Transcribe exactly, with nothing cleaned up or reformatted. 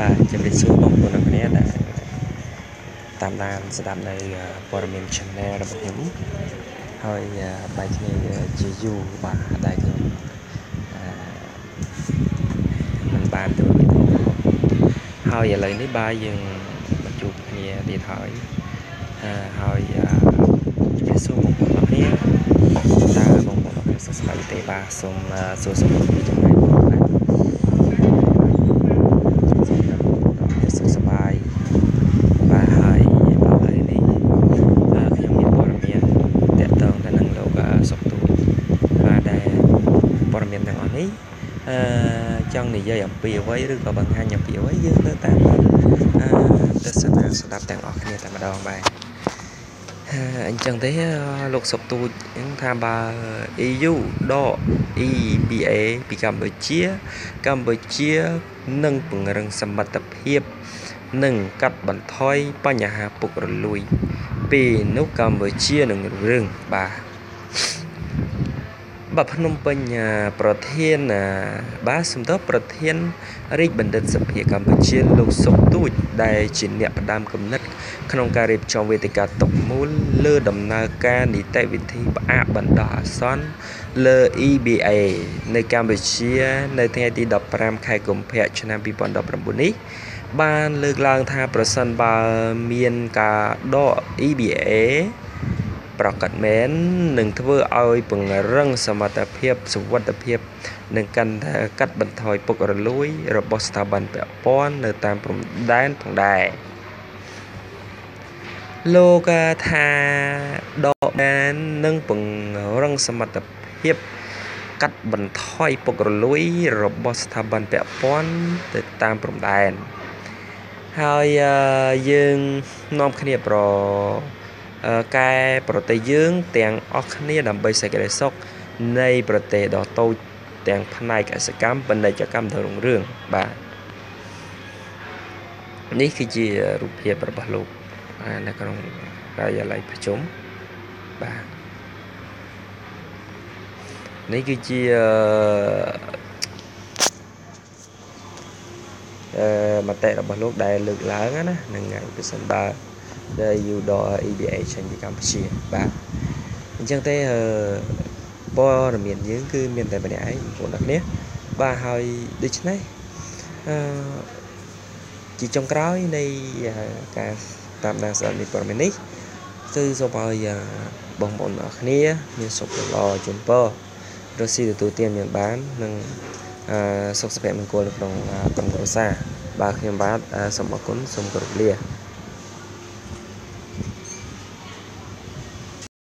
បាទជំរាបសួរបងប្អូនអ្នកគ្នាដែលតាមដានស្ដាប់នៅព័ត៌មាន channel របស់ខ្ញុំហើយបែរគ្នាជាយូរបាទដែលខ្ញុំមិនបានធ្វើវីដេអូហើយឥឡូវនេះបាទយើងមកជួបគ្នាទៀតហើយហើយជំរាបសួរបងប្អូនអ្នកគ្នាតើបងប្អូនអ្នកគ្នាសុខសប្បាយទេបាទសូមសួរសុខទុក្ខពីចម្ងាយបងប្អូនណាសុខសប្បាយបាទហើយឥឡូវនេះខ្ញុំមានព័ត៌មានតាក់ទងទៅនឹងលោកសុខទុក្ខបាទដែលព័ត៌មានទាំងអស់នេះអឺចង់និយាយអំពីអ្វីឬក៏បង្ហាញអំពីអ្វីយើងនៅតាមទស្សនាស្ដាប់ទាំងអស់គ្នាតែម្ដងបាទអញ្ចឹងទេលោកសុខទូចថាបើ e ยู ដក e บี เอ ពីកម្ពុជាកម្ពុជានឹងពង្រឹងសមត្ថភាពនិងកាត់បន្ថយបញ្ហាពុករលួយពេលនោះកម្ពុជានឹងរឿងបាទបាទភ្នំពេញប្រធានបាទសំដៅប្រធានរាជបណ្ឌិតសភាកម្ពុជាលោកសុខទូចដែលជាអ្នកផ្ដើមគំនិតក្នុងការរៀបចំវេទិកាតុកមូលលើដំណើរការនីតិវិធីផ្អាកបណ្ដោះអាសន្នលើ e บี เอ នៅកម្ពុជានៅថ្ងៃទីដប់ប្រាំខែកុម្ភៈឆ្នាំពីរពាន់ដប់ប្រាំបួននេះបានលើកឡើងថាប្រសិនបើមានការដក e บี เอ ប្រកាសមែននឹងធ្វើឲ្យពង្រឹងសមត្ថភាពសុវត្ថិភាពនិងកាន់តែកាត់បន្ថយពុករលួយរបស់ស្ថាប័នពាក់ព័ន្ធនៅតាមព្រំដែនផងដែរលោកថាដកមែននឹងពង្រឹងសមត្ថភាពកាត់បន្ថយពុករលួយរបស់ស្ថាប័នពាក់ព័ន្ធទៅតាមព្រំដែនហើយយើងនាំគ្នាប្រកែប្រទេសយើងទាំងអស់គ្នាដើម្បីសេចក្តីសុខនៃប្រទេសដ៏តូចទាំងផ្នែកកសិកម្មពាណិជ្ជកម្មដ៏រុងរឿងបាទនេះគឺជារូបភាពរបស់លោកនៅក្នុងការិយាល័យប្រជុំបាទនេះគឺជាអឺមតិរបស់លោកដែលលើកឡើងណានឹងប្រសិនបើដែលយូដ e บี เอ ចេញពីកម្ពុជាបាទអញ្ចឹងទេព័ត៌មានយើងគឺមានតែម្នាក់ឯងបងប្អូនអ្នកនេះបាទហើយដូច្នេះអឺជាចុងក្រោយនៃការតាមដានសារព័ត៌មាននេះគឺសូមឲ្យបងប្អូនអ្នកគ្នាមានសុខល្អជូនពររកស៊ីទទួលទានមានបាននិងសុខសុភមង្គលនៅក្នុងក្រុមគ្រួសារបាទខ្ញុំបាទសូមអរគុណសូមគោរពលា